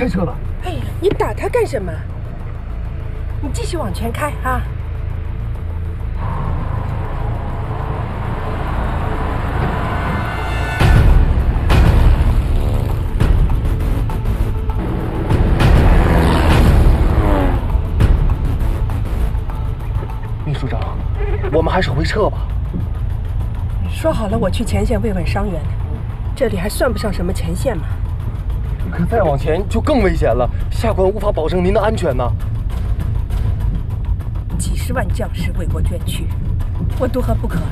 开车了。 哎呀，你打他干什么？你继续往前开啊！ 秘书长，我们还是回撤吧。 说好了，我去前线慰问伤员，这里还算不上什么前线吗？ 可再往前就更危险了，下官无法保证您的安全呐。 几十万将士为国捐躯，我独何不可？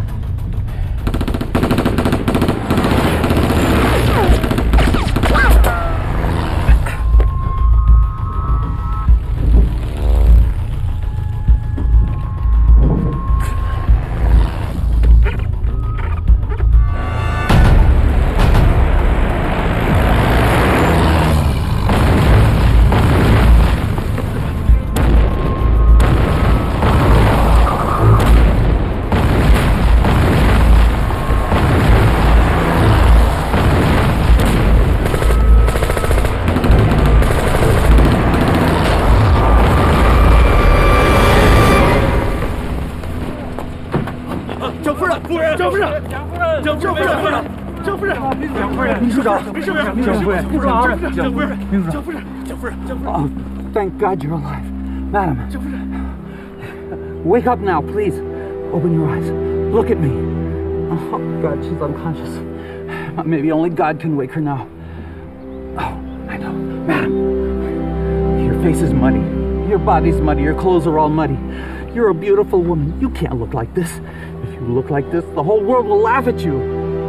秘书长， 没事没事， 蒋夫人， 顾主啊， 蒋夫人， 秘书长，蒋夫人，蒋夫人，蒋夫人。 Oh, thank God you're alive, Madam. 蒋夫人 Wake up now, please. Open your eyes. Look at me. Oh God, she's unconscious. Maybe only God can wake her now. Oh, I know, Madam. Your face is muddy. Your body's muddy. Your clothes are all muddy. You're a beautiful woman. You can't look like this. If you look like this, the whole world will laugh at you.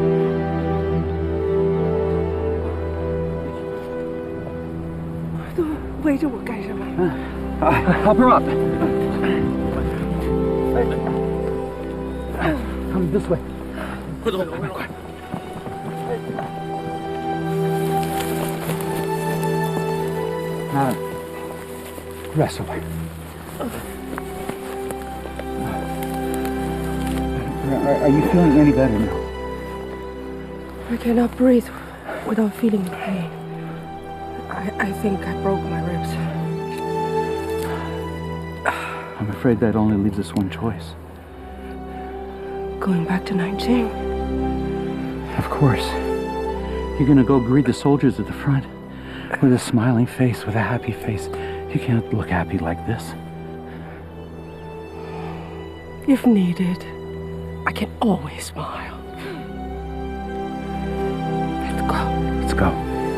都围着我干什么？ Help her up. Come this way. 快走，快！ Madam, rest away. Are you feeling any better now? I cannot breathe without feeling pain. I think I broke my ribs. I'm afraid that only leaves us one choice. Going back to Nanjing. Of course. You're gonna go greet the soldiers at the front with a smiling face, with a happy face. You can't look happy like this. If needed, I can always smile. Let's go. Let's go.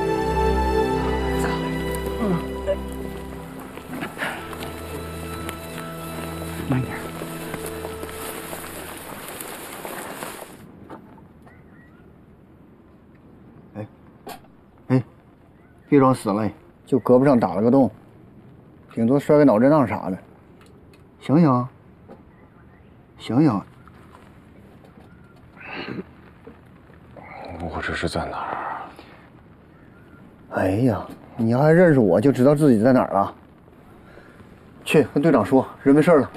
Right here. 别装死了，就胳膊上打了个洞，顶多摔个脑震荡啥的。醒醒，醒醒！ 我这是在哪儿？ 哎呀，你要还认识我，就知道自己在哪儿了。去跟队长说，人没事了。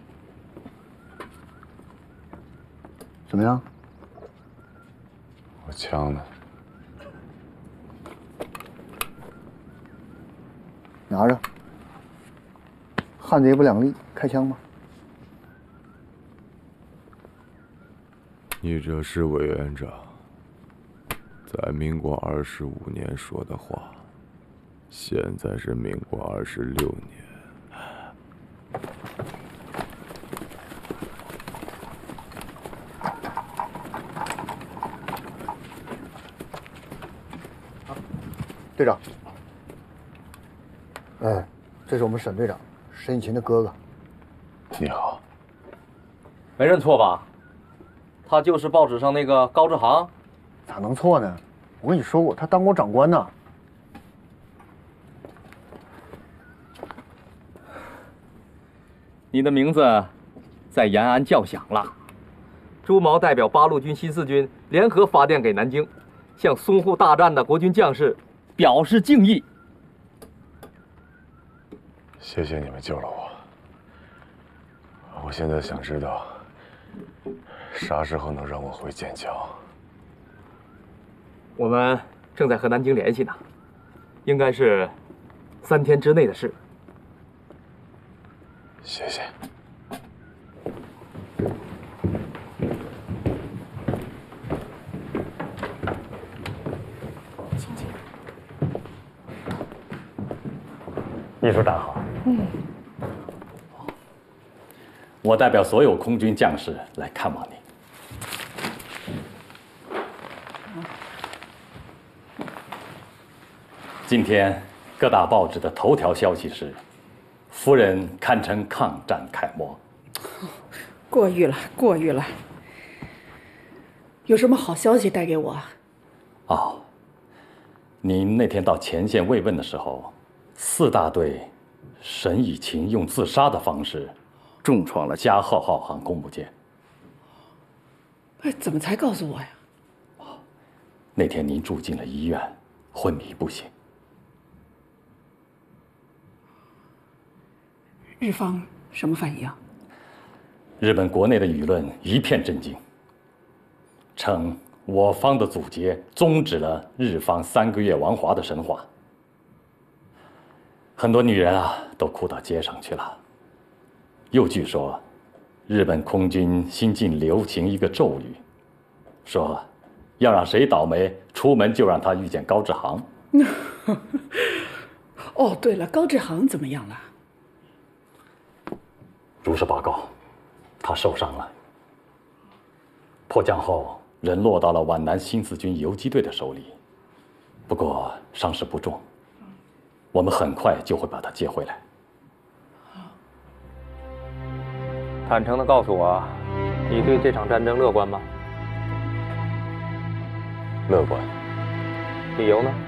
怎么样？ 我枪呢？ 拿着。汉贼不两立，开枪吧。 你这是委员长在民国25年说的话，现在是民国26年。 队长，哎，这是我们沈队长，沈以勤的哥哥。 你好。 没认错吧？他就是报纸上那个高志航。 咋能错呢？我跟你说过，他当过长官呢。 你的名字在延安叫响了。朱毛代表八路军新四军联合发电给南京，向淞沪大战的国军将士表示敬意。 谢谢你们救了我。我现在想知道，啥时候能让我回剑桥？ 我们正在和南京联系呢，应该是 3天之内的事。 谢谢。 秘书长好。我代表所有空军将士来看望您。今天各大报纸的头条消息是，夫人堪称抗战楷模。 过誉了，过誉了。有什么好消息带给我？ 哦，您那天到前线慰问的时候，4大队沈以勤用自杀的方式重创了加贺号航空母舰。 哎，怎么才告诉我呀？ 那天您住进了医院，昏迷不醒。 日方什么反应？ 日本国内的舆论一片震惊，称我方的阻截终止了日方3个月亡华的神话。很多女人啊都哭到街上去了。又据说，日本空军新近流行一个咒语，说要让谁倒霉，出门就让他遇见高志航。 哦，对了，高志航怎么样了？ 如实报告，他受伤了。迫降后，人落到了皖南新四军游击队的手里，不过伤势不重，我们很快就会把他接回来。 坦诚地告诉我，你对这场战争乐观吗？ 乐观。 理由呢？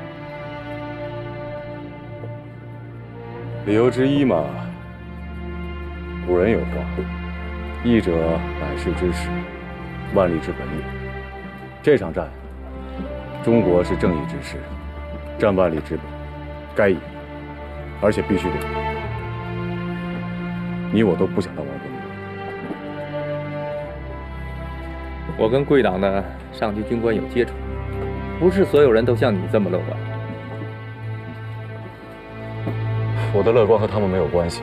理由之一嘛，古人有话：“义者百世之始，万历之本也。”这场战，中国是正义之师，战万历之本，该赢，而且必须得赢。你我都不想当亡国奴。 我跟贵党的上级军官有接触，不是所有人都像你这么乐观。 我的乐观和他们没有关系。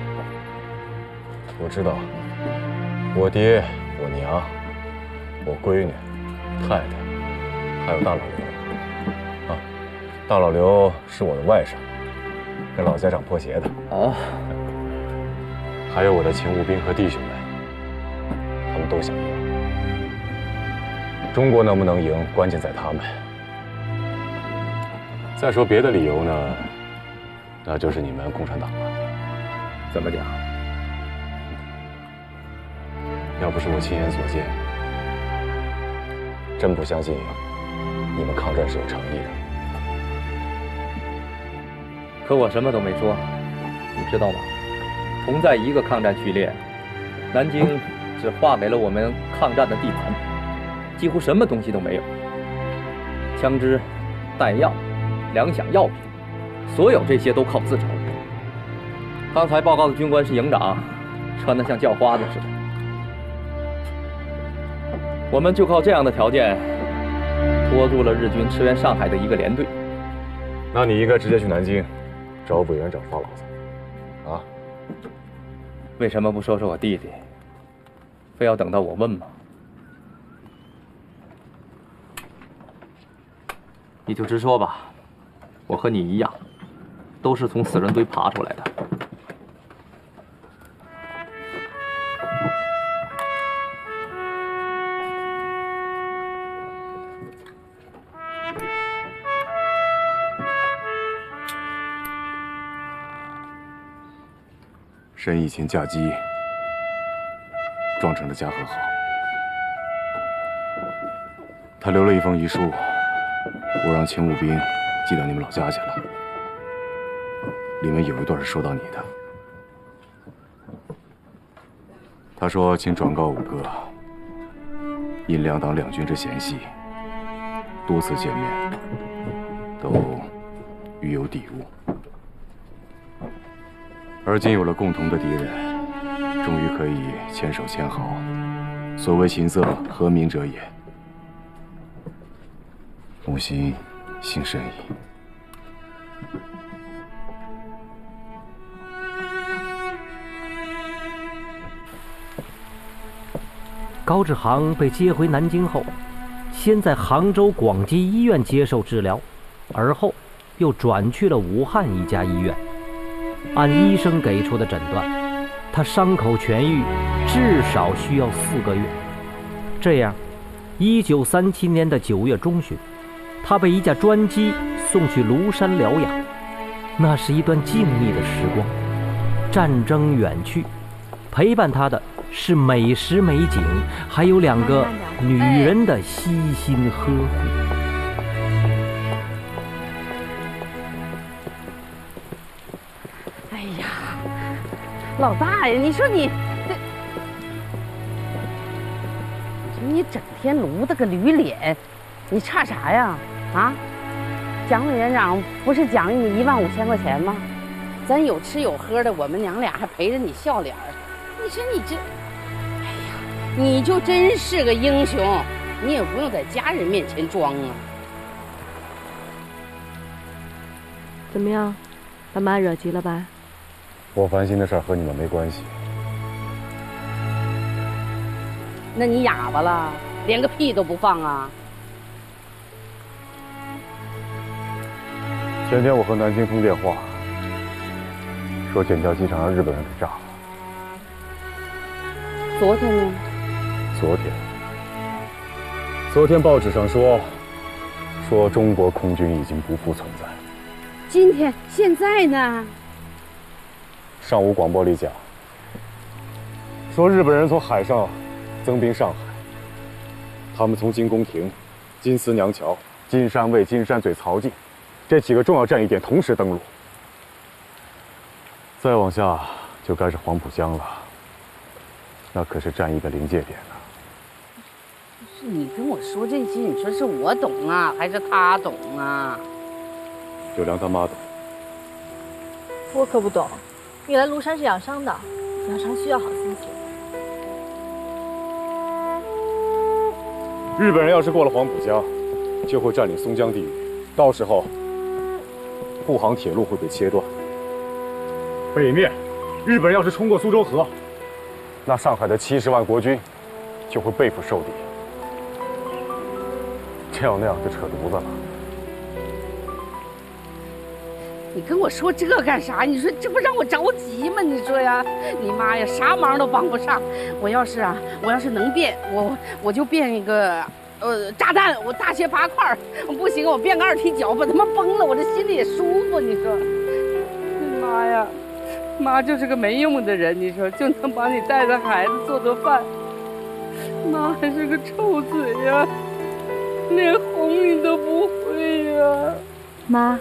我知道，我爹、我娘、我闺女、太太，还有大老刘。啊，大老刘是我的外甥，跟老家长破鞋的。 哦。 还有我的勤务兵和弟兄们，他们都想赢。中国能不能赢，关键在他们。再说别的理由呢，那就是你们共产党了。 怎么讲？ 要不是我亲眼所见，真不相信你们抗战是有诚意的。 可我什么都没说，你知道吗？同在一个抗战序列，南京只划给了我们抗战的地盘，几乎什么东西都没有。枪支、弹药、粮饷药品，所有这些都靠自筹。刚才报告的军官是营长，穿得像叫花子似的。我们就靠这样的条件，拖住了日军驰援上海的一个连队。 那你应该直接去南京，找委员长发牢骚，啊？ 为什么不说说我弟弟？非要等到我问吗？你就直说吧，我和你一样，都是从死人堆爬出来的。 沈以勤驾机撞成了加贺号，他留了一封遗书，我让勤务兵寄到你们老家去了，里面有一段是说到你的。他说：“请转告五哥，因两党两军之嫌隙，多次见面都与有抵触。而今有了共同的敌人，终于可以牵手牵好。所谓琴瑟和鸣者也。母亲姓沈矣。” 高志航被接回南京后，先在杭州广济医院接受治疗，而后又转去了武汉一家医院。按医生给出的诊断，他伤口痊愈至少需要4个月。这样，1937年的9月中旬，他被一架专机送去庐山疗养。那是一段静谧的时光，战争远去，陪伴他的是美食美景，还有2个女人的悉心呵护。 哎呀，老大呀，你说你整天撸得个驴脸，你差啥呀？啊？蒋委员长不是奖励你15000块钱吗？咱有吃有喝的，我们娘俩还陪着你笑脸儿。你说你这，哎呀，你就真是个英雄，你也不用在家人面前装啊。 怎么样，把妈惹急了吧？ 我烦心的事儿和你们没关系。 那你哑巴了，连个屁都不放啊？ 前天我和南京通电话，说笕桥机场让日本人给炸了。 昨天呢？ 昨天报纸上说中国空军已经不复存在。 今天现在呢？ 上午广播里讲，说日本人从海上增兵上海，他们从金宫亭、金丝娘桥、金山卫、金山嘴、曹记这几个重要战役点同时登陆。再往下就该是黄浦江了，那可是战役的临界点呢。 是你跟我说这些，你说是我懂啊，还是他懂啊？ 柳良他妈懂。 我可不懂。你来庐山是养伤的，养伤需要好心情。 日本人要是过了黄浦江，就会占领松江地域，到时候沪杭铁路会被切断。北面，日本人要是冲过苏州河，那上海的70万国军就会背负受敌。这样那样就扯犊子了。 你跟我说这干啥？你说这不让我着急吗？你说呀，你妈呀，啥忙都帮不上。我要是能变，我就变一个炸弹，我大卸8块，不行我变个2踢脚，把他们崩了，我这心里也舒服。你说，妈呀，妈就是个没用的人，你说就能帮你带带孩子做做饭，妈还是个臭嘴呀，连哄你都不会呀， 妈。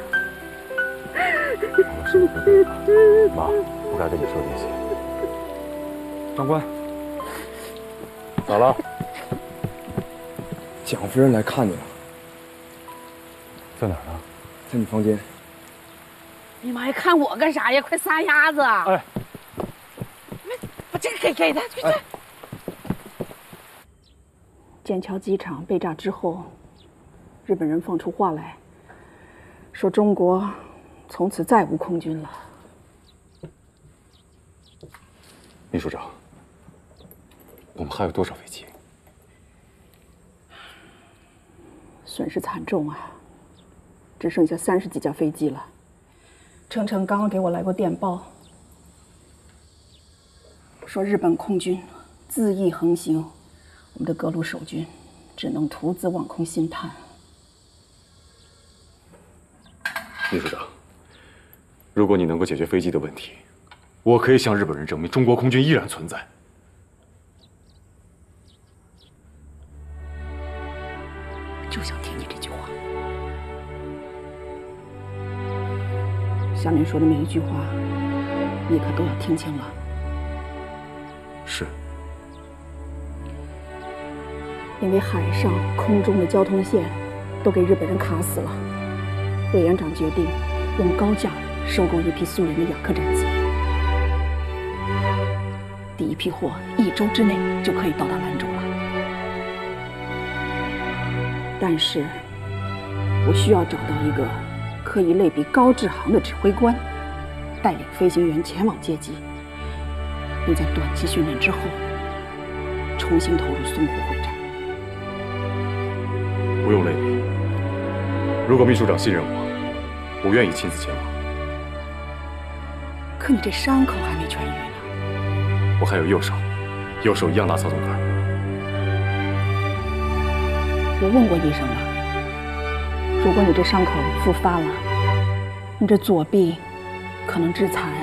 妈，不该跟你说这些。 长官， 咋了？ 蒋夫人来看你了。 在哪儿呢？ 在你房间。 你妈呀，看我干啥呀？快撒丫子！ 哎， 把这个给他，快！ 笕桥机场被炸之后，日本人放出话来，说中国从此再无空军了。 秘书长，我们还有多少飞机？ 损失惨重啊，只剩下30几架飞机了。程程刚刚给我来过电报，说日本空军恣意横行，我们的各路守军只能徒自望空兴叹。 秘书长，如果你能够解决飞机的问题，我可以向日本人证明中国空军依然存在。 就想听你这句话。下面说的每一句话，你可都要听清了。 是。 因为海上、空中的交通线都给日本人卡死了，委员长决定用高价收购一批苏联的雅克战机。第一批货1周之内就可以到达兰州了。但是，我需要找到一个可以类比高志航的指挥官，带领飞行员前往接机，并在短期训练之后重新投入淞沪会战。 不用类比。如果秘书长信任我，我愿意亲自前往。 可你这伤口还没痊愈呢。 我还有右手一样大操纵杆。 我问过医生了，如果你这伤口复发了，你这左臂可能致残。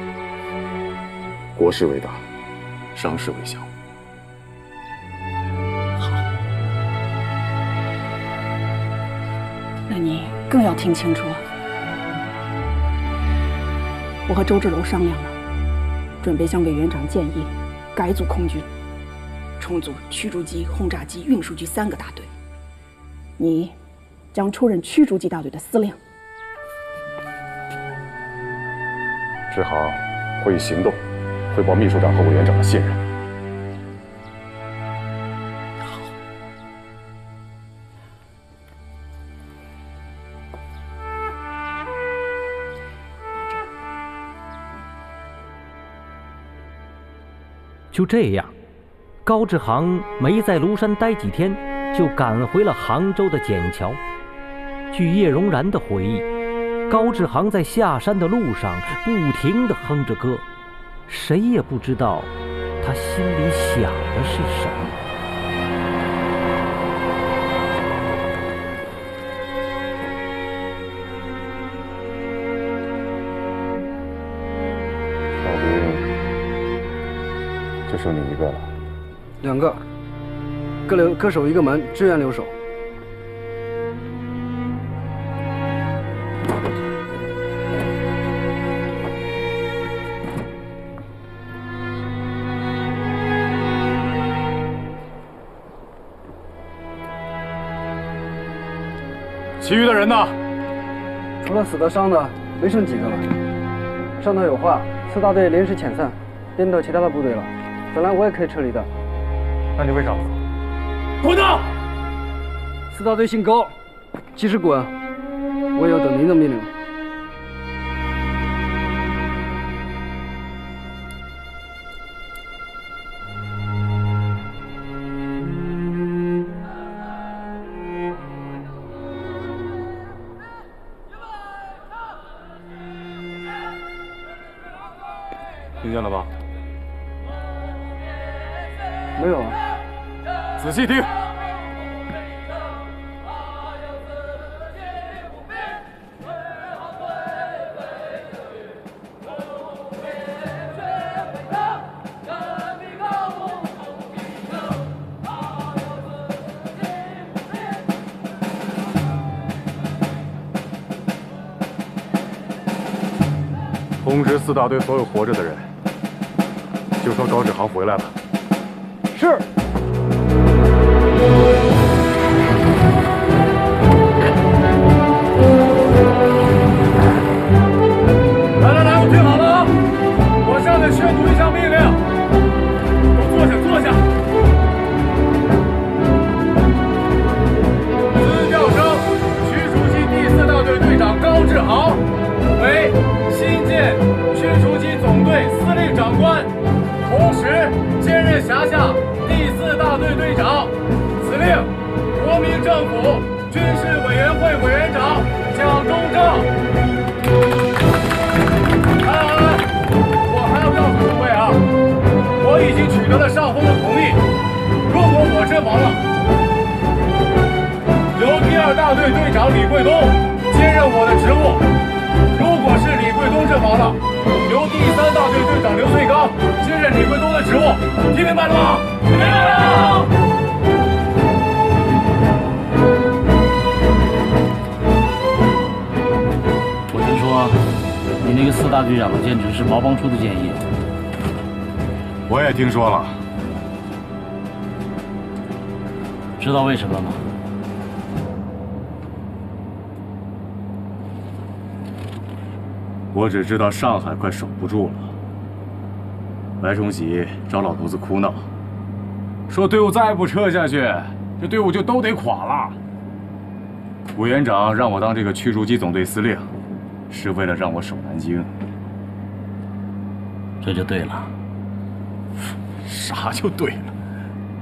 国事为大，伤势为小。 好，那你更要听清楚。我和周志楼商量了，准备向委员长建议改组空军，重组驱逐机、轰炸机、运输机3个大队。你将出任驱逐机大队的司令。 志航会以行动汇报秘书长和委员长的信任。 好。 就这样，高志航没在庐山待几天，就赶回了杭州的笕桥。据叶荣然的回忆，高志航在下山的路上不停地哼着歌，谁也不知道他心里想的是什么。 哨兵就剩你一个了。 2个，各守一个门，支援留守。 其余的人呢？ 除了死的伤的，没剩几个了。上头有话，4大队临时遣散，编到其他的部队了。本来我也可以撤离的。 那你为啥不走？ 滚蛋！4大队姓高，即使滚，我也要等您的命令。 听见了吧？ 没有啊。 仔细听。通知4大队所有活着的人，就说高志航回来了。 是。 来，我听好了啊！我下面宣读一项命令，都坐下。资调升驱逐机第4大队队长高志航为新建驱逐机总队司令长官，同时兼任辖下第4大队队长。司令，国民政府军事委员会委员长蒋中正。我还要告诉诸位啊，我已经取得了上峰的同意。如果我阵亡了，由第2大队队长李贵东兼任我的职务；如果是李贵东阵亡了，由第3大队队长刘翠刚接任李贵东的职务。听明白了吗？听明白了。 我听说你那个4大队长的兼职是毛帮出的建议。 我也听说了。 知道为什么吗？ 我只知道上海快守不住了。白崇禧找老头子哭闹，说队伍再不撤下去，这队伍就都得垮了。委员长让我当这个驱逐机总队司令，是为了让我守南京。 这就对了。 啥就对了？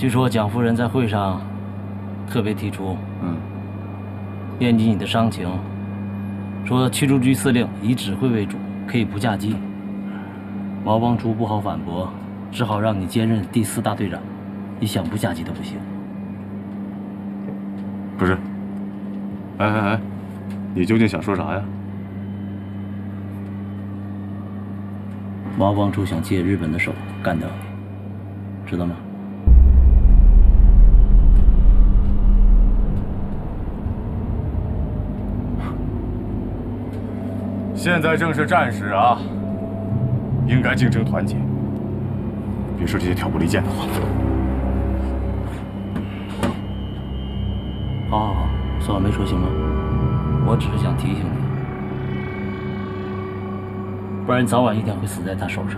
据说蒋夫人在会上特别提出，念及你的伤情，说驱逐局司令以指挥为主，可以不驾机。毛帮主不好反驳，只好让你兼任第4大队长，你想不驾机都不行。 不是，哎，你究竟想说啥呀？ 毛帮主想借日本的手干掉你，知道吗？ 现在正是战时啊，应该精诚团结，别说这些挑拨离间的话。 好，算我没说行吗？我只是想提醒你，不然早晚一天会死在他手上。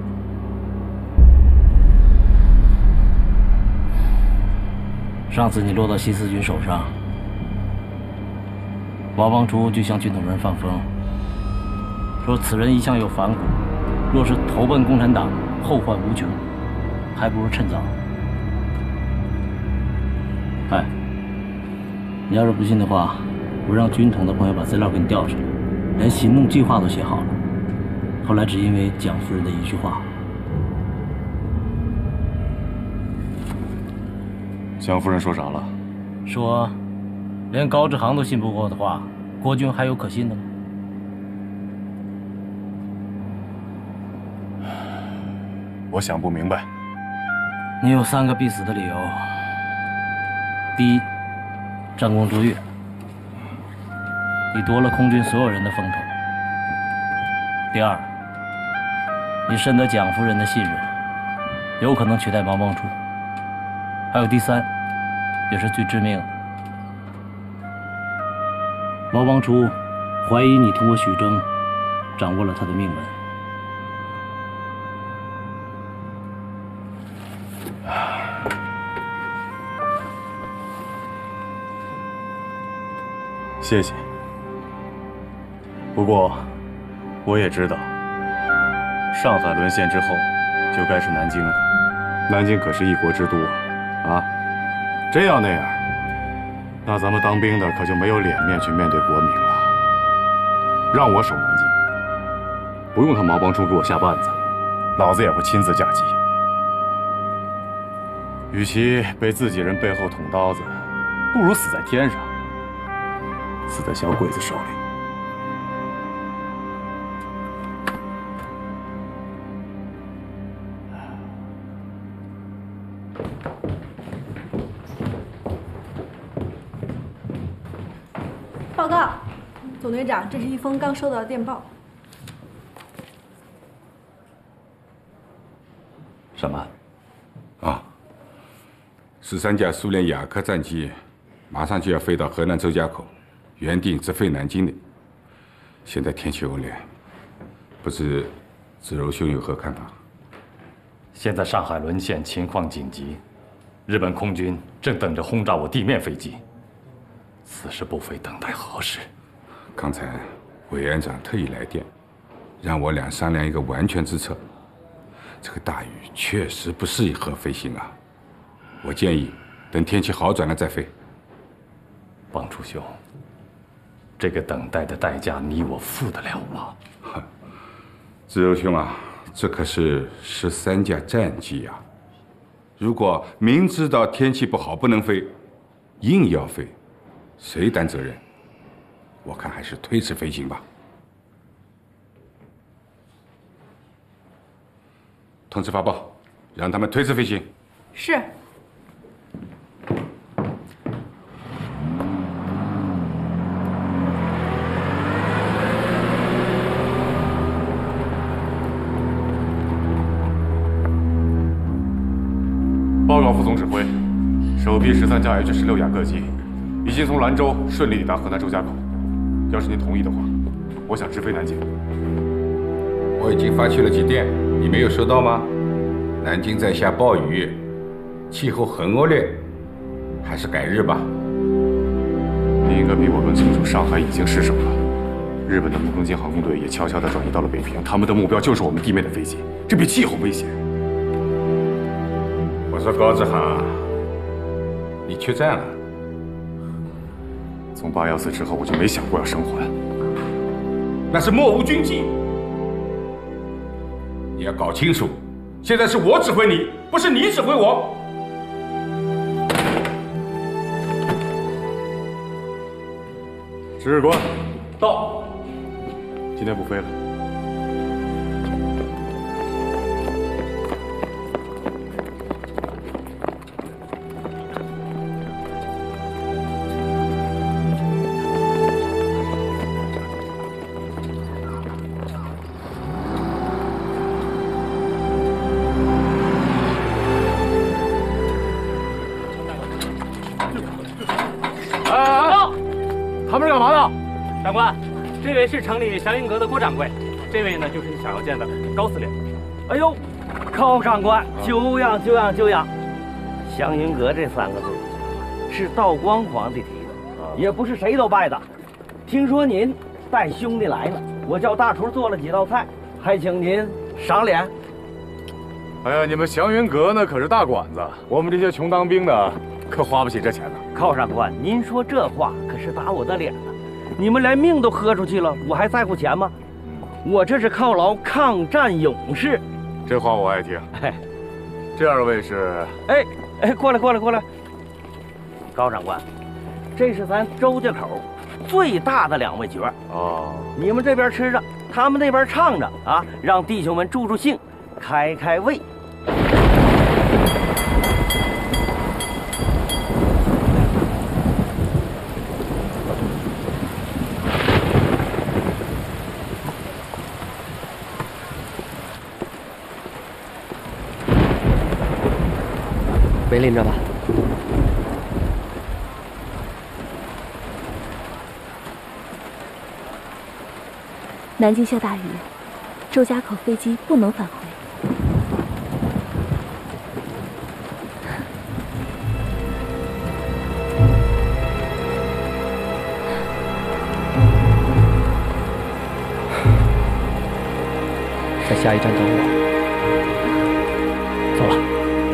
上次你落到西四军手上，毛帮主就向军统人放风，说此人一向有反骨，若是投奔共产党，后患无穷，还不如趁早。哎，你要是不信的话，我让军统的朋友把资料给你调出来，连行动计划都写好了。后来只因为蒋夫人的一句话。 蒋夫人说啥了？ 说，连高志航都信不过的话，国军还有可信的吗？ 我想不明白。 你有3个必死的理由。第一，战功卓越，你夺了空军所有人的风头。第二，你深得蒋夫人的信任，有可能取代毛帮主。还有第三，也是最致命的，毛帮主怀疑你通过许征掌握了他的命门。 谢谢。不过，我也知道，上海沦陷之后，就该是南京了。南京可是一国之都啊！真要那样，那咱们当兵的可就没有脸面去面对国民了。让我守南京，不用他毛帮主给我下绊子，老子也会亲自驾机。与其被自己人背后捅刀子，不如死在天上，死在小鬼子手里。 报告，总队长，这是一封刚收到的电报。 什么？ 啊，13架苏联雅克战机马上就要飞到河南周家口，原定直飞南京的。现在天气恶劣，不知子柔兄有何看法？ 现在上海沦陷，情况紧急，日本空军正等着轰炸我地面飞机。此时不飞，等待何时？ 刚才委员长特意来电，让我俩商量一个完全之策。这个大雨确实不适合飞行啊，我建议等天气好转了再飞。 帮主兄，这个等待的代价你我付得了吗？ 子柔兄啊，这可是13架战机啊！如果明知道天气不好不能飞，硬要飞，谁担责任？我看还是推迟飞行吧。通知发报，让他们推迟飞行。 是。 报告副总指挥，首批13架 H-16雅克机已经从兰州顺利抵达河南周家口。要是您同意的话，我想直飞南京。 我已经发去了急电，你没有收到吗？南京在下暴雨，气候很恶劣，还是改日吧。 你应该比我更清楚上海已经失守了。日本的木更津航空队也悄悄地转移到了北平，他们的目标就是我们地面的飞机，这比气候危险。 我说高志航，你缺债了？ 从814之后，我就没想过要生还。 那是莫无军纪。你要搞清楚，现在是我指挥你，不是你指挥我。 值日官到。 今天不飞了。 他们是干嘛的？长官，这位是城里祥云阁的郭掌柜，这位呢就是你想要见的高司令。 哎呦，高长官，久仰久仰久仰！祥云阁这3个字是道光皇帝提的，也不是谁都拜的。听说您带兄弟来了，我叫大厨做了几道菜，还请您赏脸。 哎呀，你们祥云阁那可是大馆子，我们这些穷当兵的可花不起这钱呢。 高长官，您说这话可是打我的脸呢。你们连命都喝出去了，我还在乎钱吗？我这是犒劳抗战勇士。 这话我爱听。 哎， 这2位是？ 哎，过来！高长官，这是咱周家口最大的2位角。 哦， 你们这边吃着，他们那边唱着啊，让弟兄们助助兴，开胃。 没拎着吧？ 南京下大雨，周家口飞机不能返回。 在下一站等我。走了。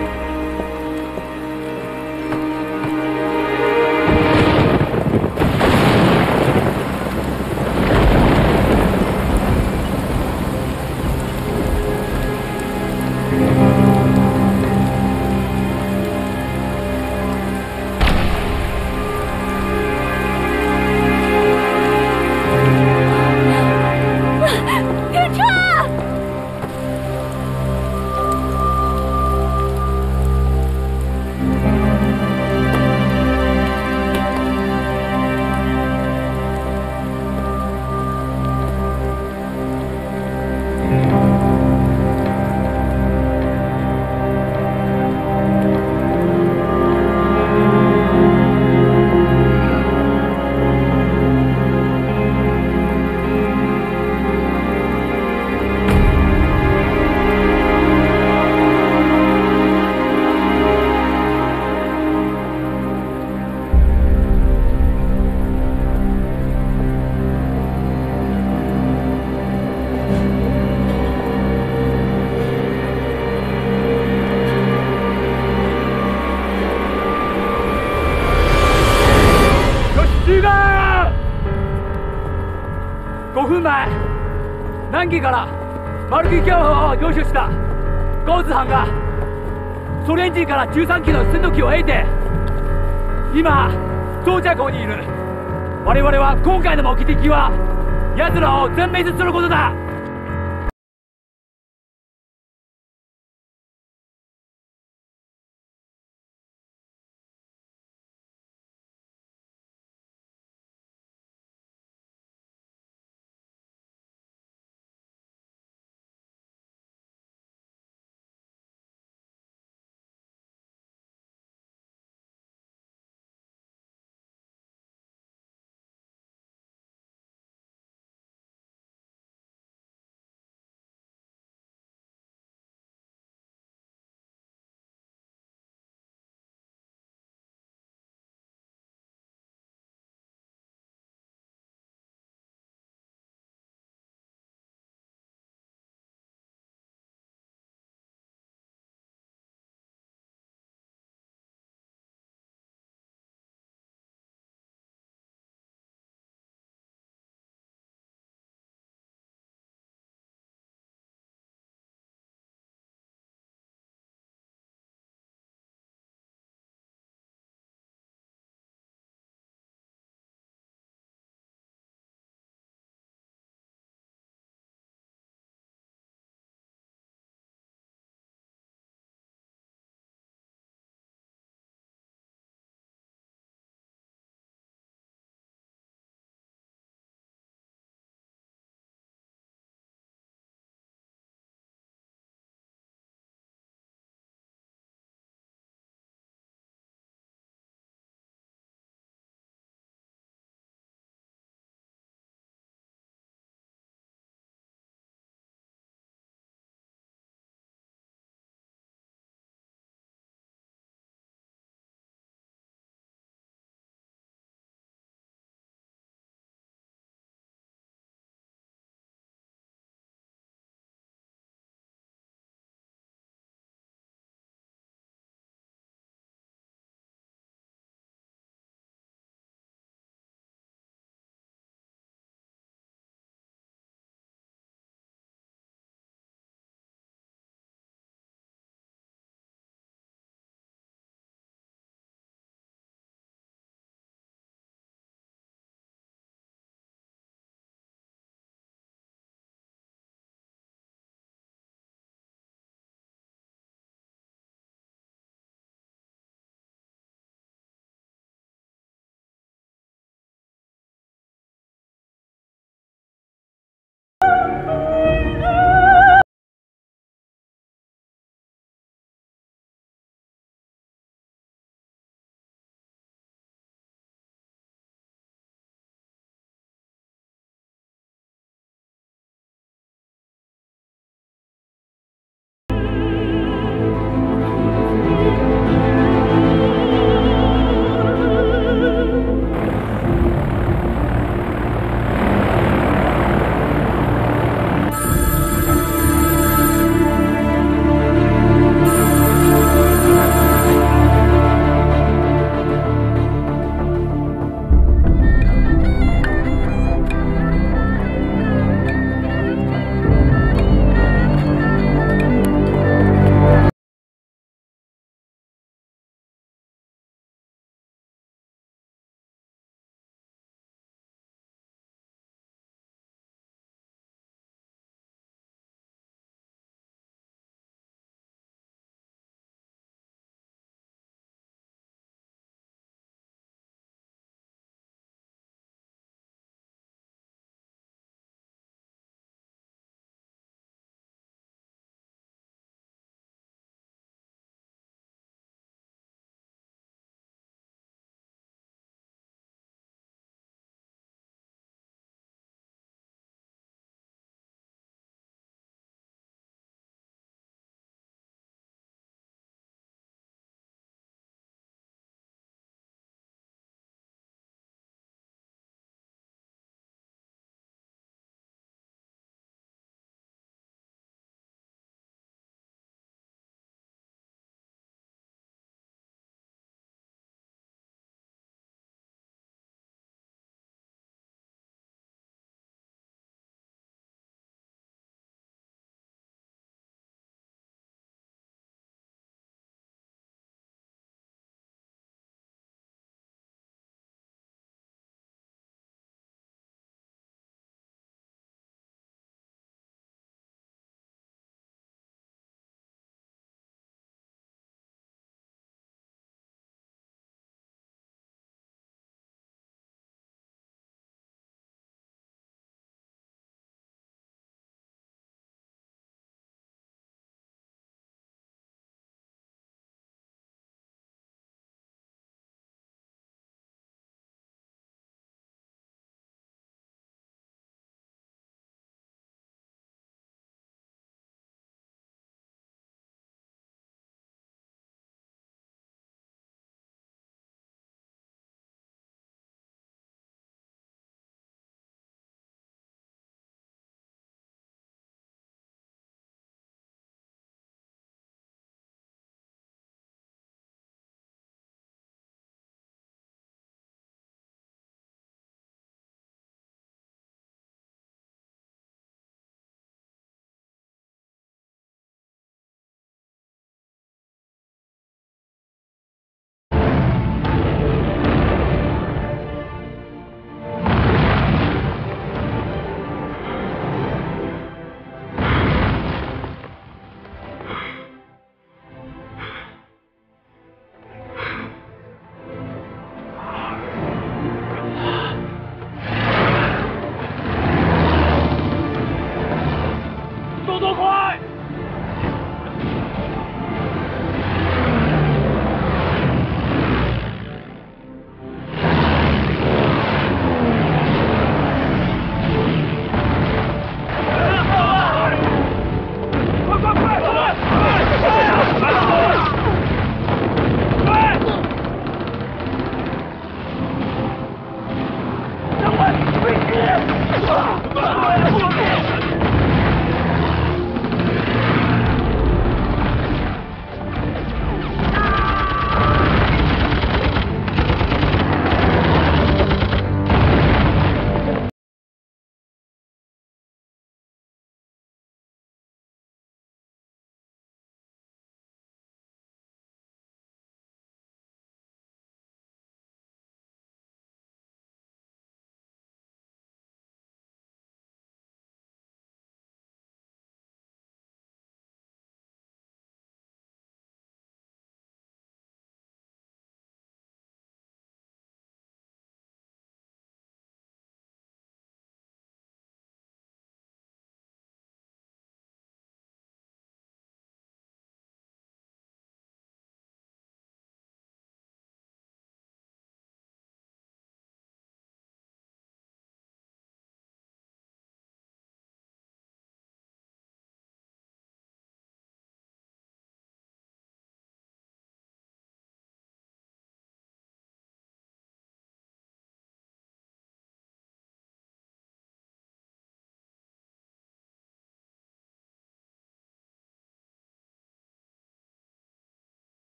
5分前、南紀からマルキ情報を入手したゴーズ班がソ連人から13機の戦闘機を得て今到着港にいる。我々は今回の目的は奴らを全滅することだ。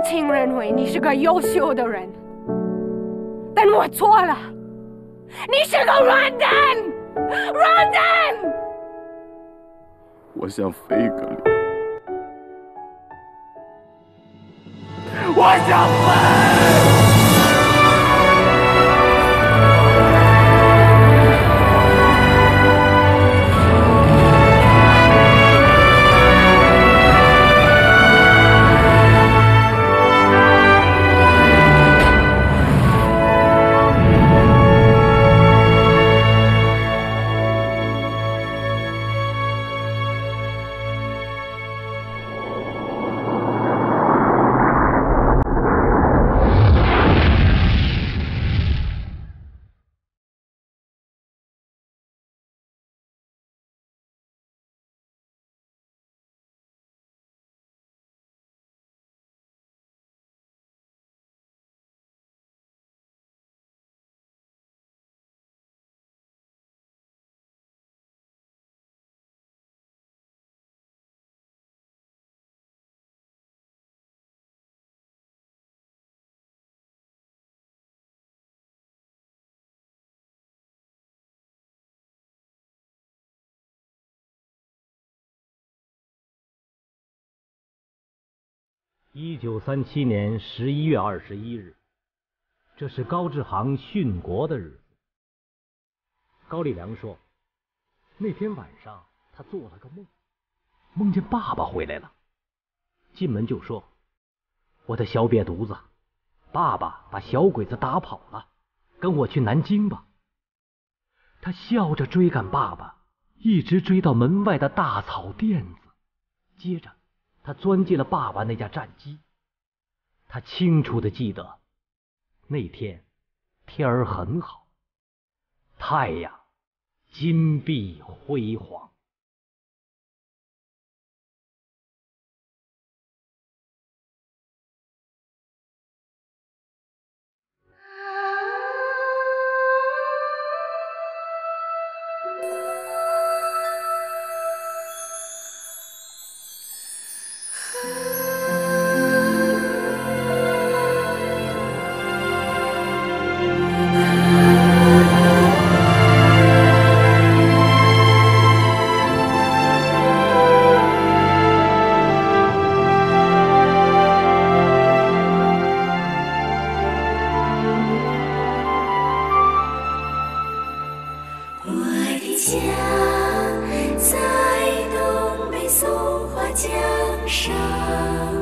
亲认为你是个优秀的人，但我错了，你是个软蛋，软蛋！ 我想飞，格里欧，我想飞。 1937年11月21日，这是高志航殉国的日子。高立良说，那天晚上他做了个梦，梦见爸爸回来了，进门就说：“我的小瘪犊子，爸爸把小鬼子打跑了，跟我去南京吧。”他笑着追赶爸爸，一直追到门外的大草甸子，接着他钻进了爸爸那架战机。他清楚地记得，那天天儿很好，太阳金碧辉煌。 家在东北松花江上。